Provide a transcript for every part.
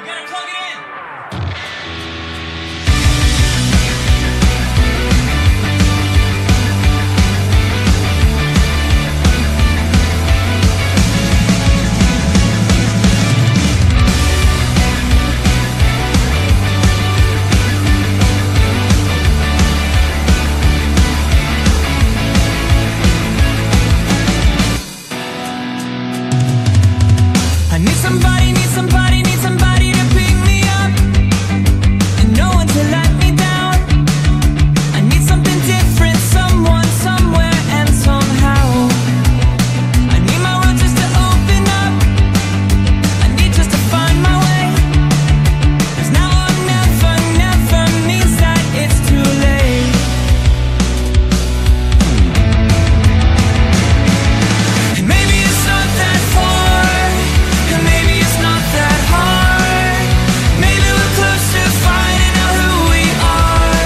gotta plug it in. Need somebody to pick me up, and no one to let me down. I need something different, someone, somewhere, and somehow. I need my world just to open up. I need just to find my way. 'Cause now or never, never means that it's too late. And maybe it's not that far, and maybe it's not that hard. Maybe we're close to finding out who we are.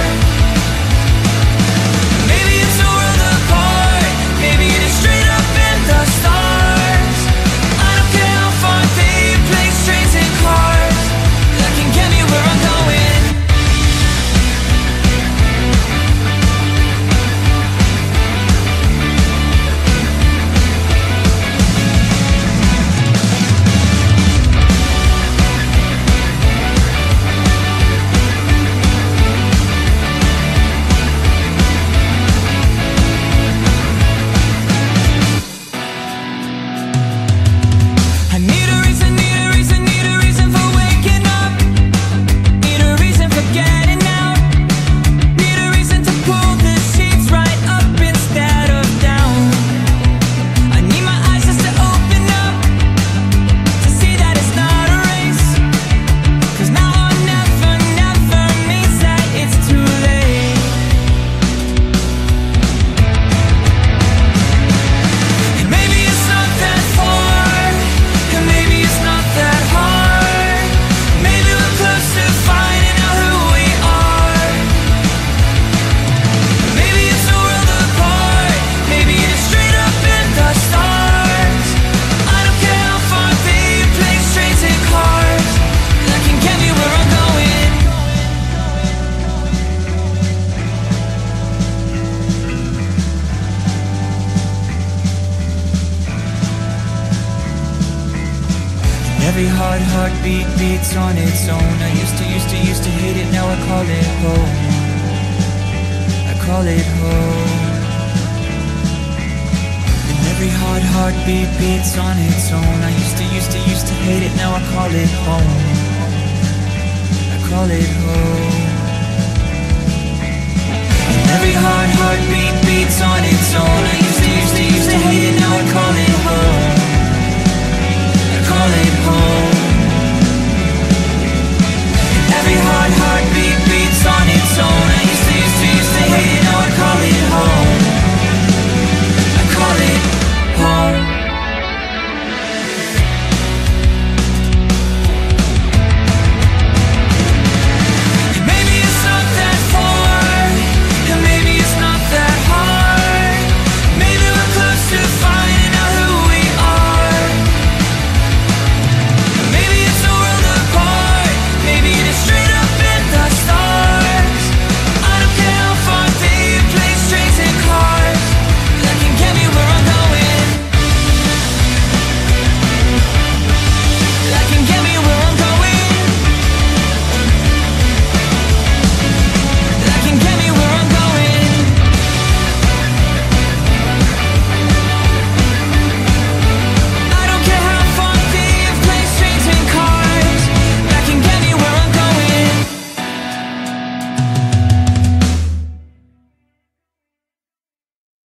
Maybe it's a world apart. Maybe it is straight up in the stars. I don't care how far they place trains and cars that can get me where I'm going. I need a reason, need a reason, need a reason for waking up. Need a reason for getting out. Need a reason to pull the sheets right up instead of down. I need my eyes just to open up, to see that it's not a race. 'Cause now or never, never means that it's too late. And maybe it's not that far, and maybe it's not that hard. Maybe we're close to finding out who we are. Maybe it's a world apart. Maybe it is straight up in the stars. I don't care how far they place trains and cars that can get me where I'm going. Every heartbeat beats on its own. I used to hate it, now I call it home. I call it home. And every heartbeat beats on its own. I used to hate it, now I call it home. I call it home. And every heartbeat beats on its own. I used to hate it, now I call it home.